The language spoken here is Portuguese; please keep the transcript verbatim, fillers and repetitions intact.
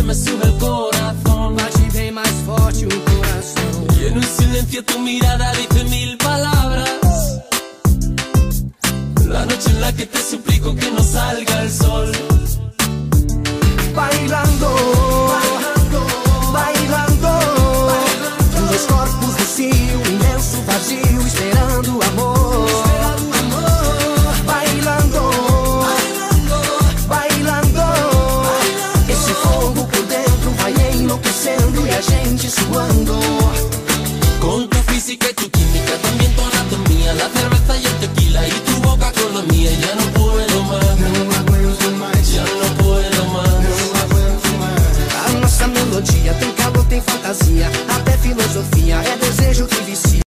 me sube el corazón. Bate bem mais forte o coração. Y en un silencio tu mirada dice mil palabras. La noche en la que te suplico que no salga el sol. Bailando, bailando, bailando, bailando. Dois corpos no cio, imenso vazio, esperando amor. Esperando amor. Bailando, bailando, bailando, bailando. Esse fogo por dentro vai enlouquecendo e a gente suando.